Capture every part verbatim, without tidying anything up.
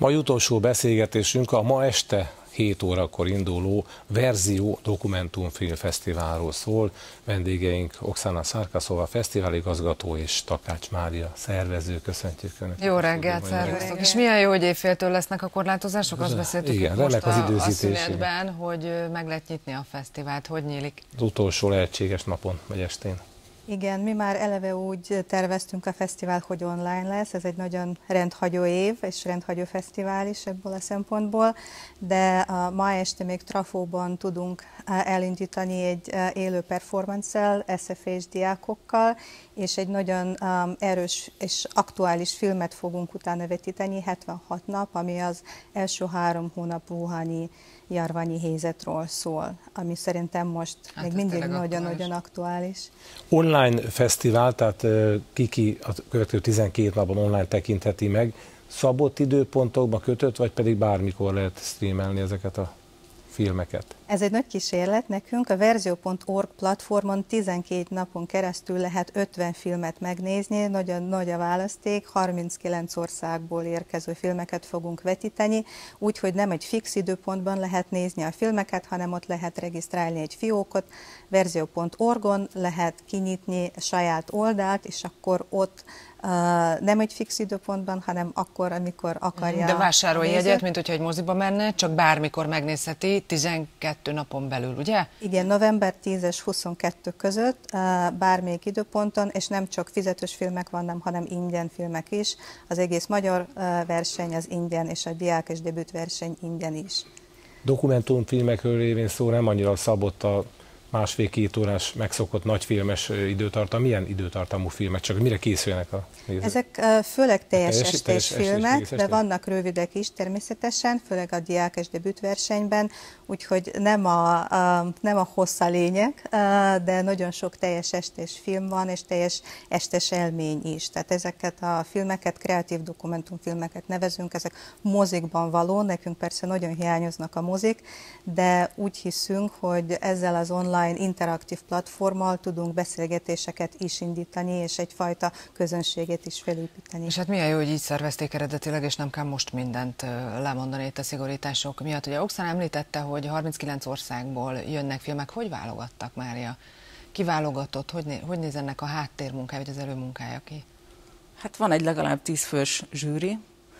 Mai utolsó beszélgetésünk a ma este hét órakor induló Verzió Dokumentumfilmfesztiválról szól. Vendégeink Oksana Szarkaszova fesztiváligazgató és Takács Mária szervező. Köszöntjük Önöket. Jó reggelt, szervezők. És milyen jó, hogy évféltől lesznek a korlátozások? Azt beszéltük igen, most az a, a szünetben, hogy meg lehet nyitni a fesztivált. Hogy nyílik? Az utolsó lehetséges napon vagy estén. Igen, mi már eleve úgy terveztünk a fesztivál, hogy online lesz. Ez egy nagyon rendhagyó év, és rendhagyó fesztivál is ebből a szempontból, de a ma este még Trafóban tudunk elindítani egy élő performance-szel, es ef és diákokkal, és egy nagyon erős és aktuális filmet fogunk utána vetíteni, hetvenhat nap, ami az első három hónap wuhani járványi helyzetről szól, ami szerintem most hát még mindig nagyon-nagyon aktuális. Online fesztivál, tehát kiki a következő tizenkét napon online tekintheti meg, szabott időpontokba kötött, vagy pedig bármikor lehet streamelni ezeket a filmeket? Ez egy nagy kísérlet nekünk. A verzió pont org platformon tizenkét napon keresztül lehet ötven filmet megnézni, nagyon nagy a választék, harminckilenc országból érkező filmeket fogunk vetíteni, úgyhogy nem egy fix időpontban lehet nézni a filmeket, hanem ott lehet regisztrálni egy fiókot, verzió pont orgon lehet kinyitni saját oldalt, és akkor ott Uh, nem egy fix időpontban, hanem akkor, amikor akarja. De vásárolj jegyet, mint hogyha egy moziba menne, csak bármikor megnézheti, tizenkét napon belül, ugye? Igen, november tíz és huszonkettő között, uh, bármelyik időponton, és nem csak fizetős filmek vannak, hanem ingyen filmek is. Az egész magyar uh, verseny az ingyen, és a diák és debüt verseny ingyen is. Dokumentumfilmekről révén szó, nem annyira szabott a másfél-két órás megszokott nagyfilmes időtartam. Milyen időtartamú filmek? Csak mire készülnek a nézők? Ezek főleg teljes, teljes estés filmek, estés, de vannak rövidek is természetesen, főleg a diák és debütversenyben, úgyhogy nem a, a, nem a hossz a lényeg, de nagyon sok teljes estés film van, és teljes estés élmény is. Tehát ezeket a filmeket, kreatív dokumentumfilmeket nevezünk, ezek mozikban való, nekünk persze nagyon hiányoznak a mozik, de úgy hiszünk, hogy ezzel az online interaktív platformmal tudunk beszélgetéseket is indítani, és egyfajta közönséget is felépíteni. És hát milyen jó, hogy így szervezték eredetileg, és nem kell most mindent lemondani itt a szigorítások miatt. Ugye Oksana említette, hogy harminckilenc országból jönnek filmek. Hogy válogattak, Mária? Ki válogatott? Hogy, né hogy néz ennek a háttérmunkája, vagy az előmunkája ki? Hát van egy legalább tíz fős zsűri.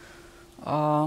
A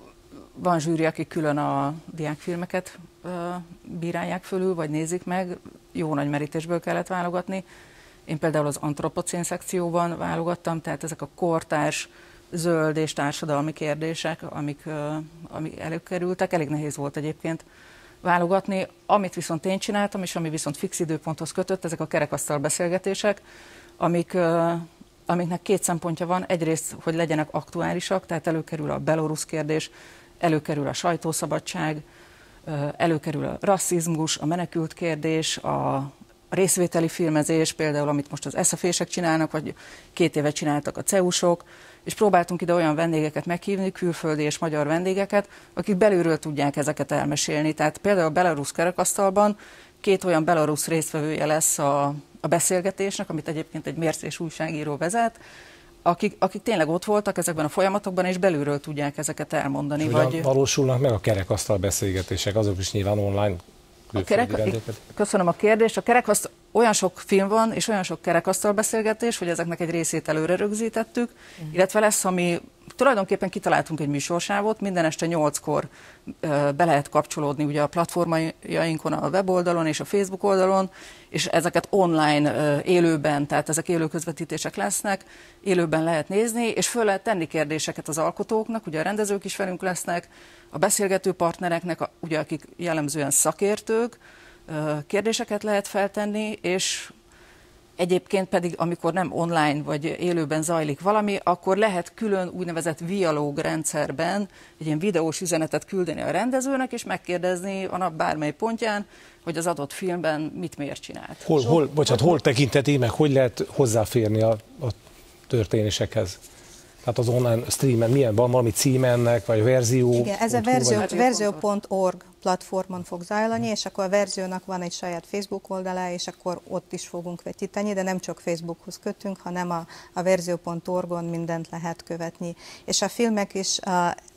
Van zsűri, akik külön a diákfilmeket uh, bírálják fölül, vagy nézik meg. Jó nagy merítésből kellett válogatni. Én például az antropocén szekcióban válogattam, tehát ezek a kortárs, zöld és társadalmi kérdések, amik, uh, amik előkerültek. Elég nehéz volt egyébként válogatni. Amit viszont én csináltam, és ami viszont fix időponthoz kötött, ezek a kerekasztal beszélgetések, amik... Uh, amiknek két szempontja van. Egyrészt, hogy legyenek aktuálisak, tehát előkerül a belorusz kérdés, előkerül a sajtószabadság, előkerül a rasszizmus, a menekült kérdés, a részvételi filmezés, például amit most az es ef ések csinálnak, vagy két éve csináltak a cé e u-sok, és próbáltunk ide olyan vendégeket meghívni, külföldi és magyar vendégeket, akik belülről tudják ezeket elmesélni. Tehát például a belarusz kerekasztalban két olyan belarusz résztvevője lesz a a beszélgetésnek, amit egyébként egy mércés újságíró vezet, akik, akik tényleg ott voltak ezekben a folyamatokban, és belülről tudják ezeket elmondani. Vagy valósulnak meg a kerekasztal beszélgetések, azok is nyilván online. A kerek... Köszönöm a kérdést. A kerekasztal... Olyan sok film van, és olyan sok kerekasztal beszélgetés, hogy ezeknek egy részét előre rögzítettük, uh-huh. illetve lesz, ami tulajdonképpen kitaláltunk egy műsorsávot, minden este nyolckor uh, be lehet kapcsolódni ugye a platformjainkon, a weboldalon és a Facebook oldalon, és ezeket online, uh, élőben, tehát ezek élő közvetítések lesznek, élőben lehet nézni, és föl lehet tenni kérdéseket az alkotóknak, ugye a rendezők is velünk lesznek, a beszélgető partnereknek, a, ugye akik jellemzően szakértők, kérdéseket lehet feltenni, és egyébként pedig, amikor nem online vagy élőben zajlik valami, akkor lehet külön úgynevezett dialóg rendszerben egy ilyen videós üzenetet küldeni a rendezőnek, és megkérdezni a nap bármely pontján, hogy az adott filmben mit miért csinált. Hol, hol, bocsánat, hol tekinteti meg, hogy lehet hozzáférni a, a történésekhez? Tehát az online streamen milyen, van valami címe ennek, vagy verzió? Igen, ez a verzió pont org platformon fog zajlani, és akkor a verziónak van egy saját Facebook oldala, és akkor ott is fogunk vetíteni, de nem csak Facebookhoz kötünk, hanem a, a verzió pont orgon mindent lehet követni. És a filmek is uh,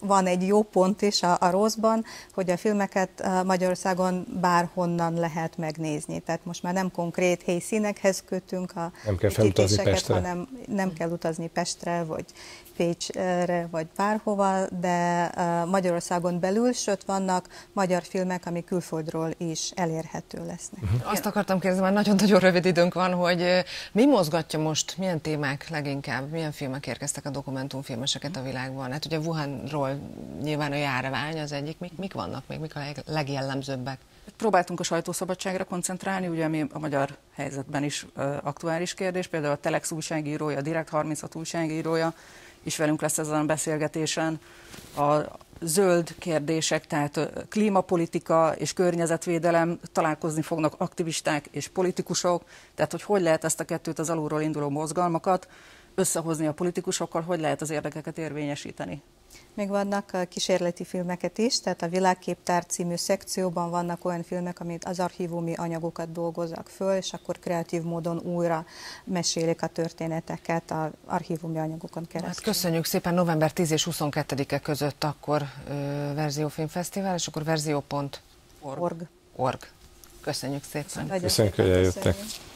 van egy jó pont is a, a rosszban, hogy a filmeket Magyarországon bárhonnan lehet megnézni. Tehát most már nem konkrét helyszínekhez kötünk a nem kell felutazni Pestre, hanem nem kell utazni Pestre, vagy Pécsre, vagy bárhova, de Magyarországon belül, sőt vannak magyar filmek, ami külföldről is elérhető lesznek. Uh-huh. Azt akartam kérdezni, már nagyon-nagyon rövid időnk van, hogy mi mozgatja most, milyen témák leginkább, milyen filmek érkeztek a dokumentumfilmeseket a világban? Hát ugye Wuhanról nyilván a járvány az egyik, mik, mik vannak még, mik a leg, legjellemzőbbek? Próbáltunk a sajtószabadságra koncentrálni, ugye ami a magyar helyzetben is uh, aktuális kérdés, például a Telex újságírója, a Direkt harminchat újságírója is velünk lesz ezen a beszélgetésen. A zöld kérdések, tehát klímapolitika és környezetvédelem, találkozni fognak aktivisták és politikusok, tehát hogy hogy lehet ezt a kettőt, az alulról induló mozgalmakat összehozni a politikusokkal, hogy lehet az érdekeket érvényesíteni. Még vannak kísérleti filmeket is, tehát a Világképtár című szekcióban vannak olyan filmek, amit az archívumi anyagokat dolgozzak föl, és akkor kreatív módon újra mesélik a történeteket az archívumi anyagokon keresztül. Hát köszönjük szépen, november tíz és huszonkettedike között akkor ö, Verziófilmfesztivál, és akkor verzió pont org. Org. Köszönjük szépen. Köszönjük, hogy eljöttek.